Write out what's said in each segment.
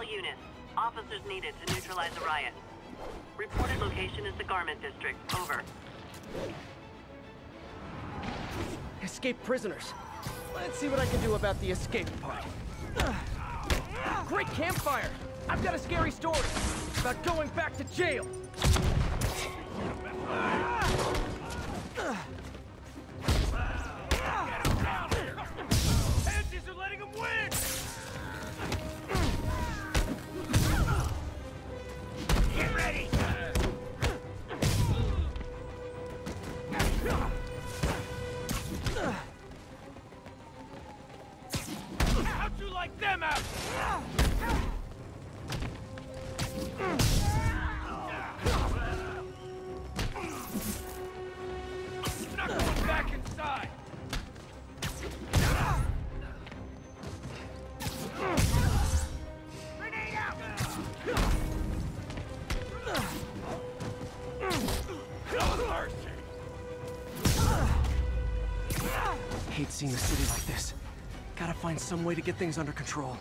All units. Officers needed to neutralize the riot. Reported location is the Garment District. Over. Escaped prisoners. Let's see what I can do about the escape part. Great campfire! I've got a scary story. It's about going back to jail. Pansies are letting him win! Get ready! How'd you like them out? Not going back inside! Grenade out! No mercy! Hate seeing the city like this. Gotta find some way to get things under control.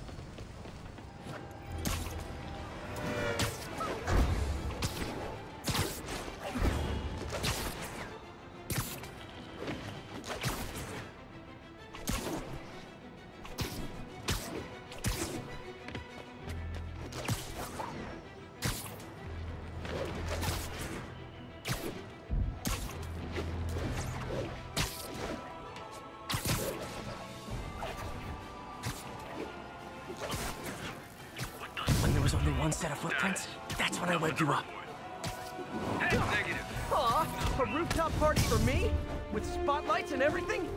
When there was only one set of footprints, that's when I led you up. Negative. Aw, a rooftop party for me? With spotlights and everything?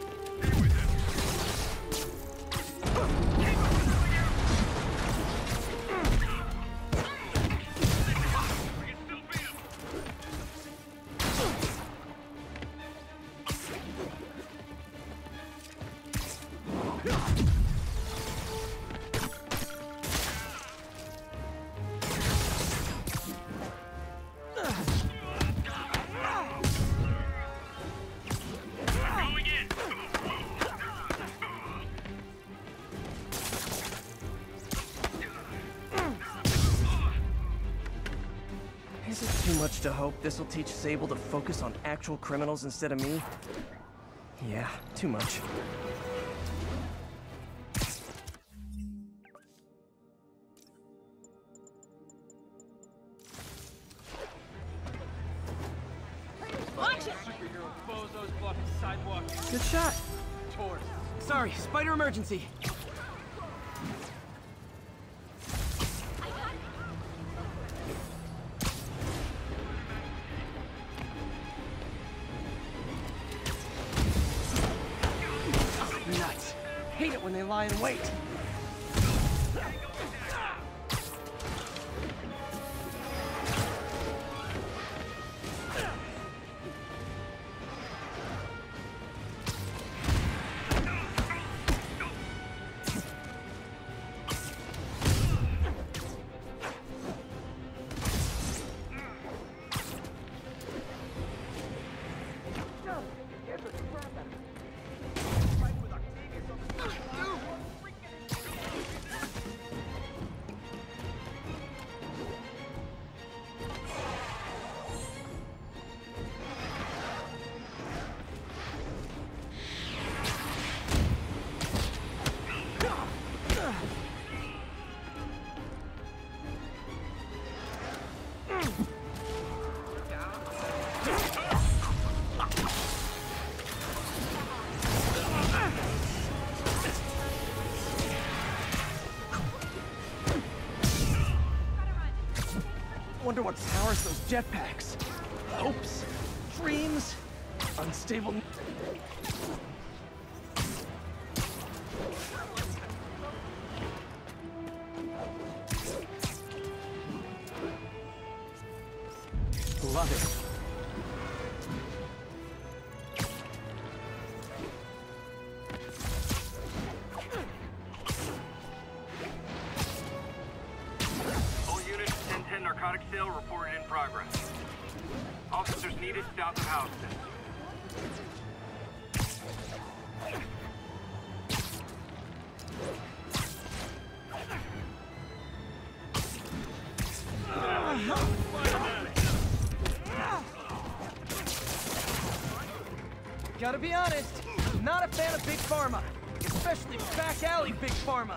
Is it too much to hope this'll teach Sable to focus on actual criminals instead of me? Yeah, too much. Superhero bozos blocking sidewalks. Good shot. Tourists. Sorry, spider emergency. Nuts. Hate it when they lie in wait. Wonder what powers those jetpacks. Hopes, dreams, unstable. Love it. Narcotic sale reported in progress. Officers needed south of Houston. Gotta be honest, not a fan of Big Pharma. Especially back alley Big Pharma.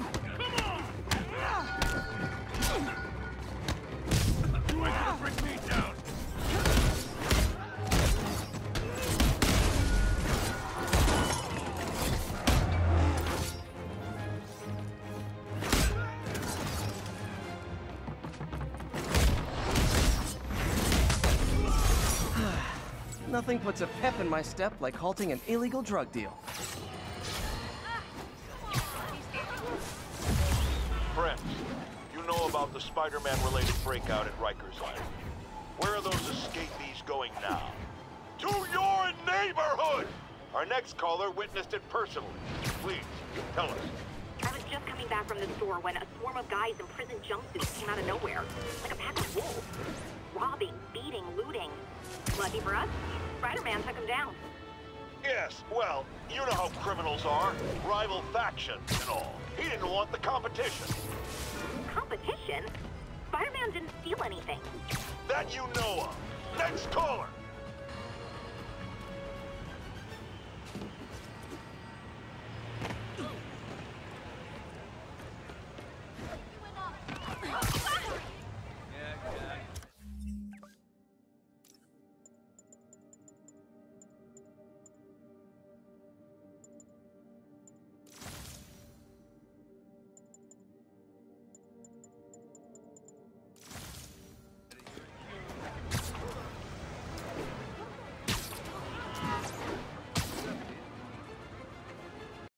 You ain't gonna bring me down! Nothing puts a pep in my step like halting an illegal drug deal. Friends, you know about the Spider-Man-related breakout at Rikers Island. Where are those escapees going now? To your neighborhood! Our next caller witnessed it personally. Please, tell us. I was just coming back from the store when a swarm of guys in prison jumpsuits came out of nowhere. Like a pack of wolves. Robbing, beating, looting. Lucky for us, Spider-Man took him down. Yes, well, you know how criminals are. Rival factions and all. He didn't want the competition. Competition? Spider-Man didn't steal anything. That you know of. Next caller!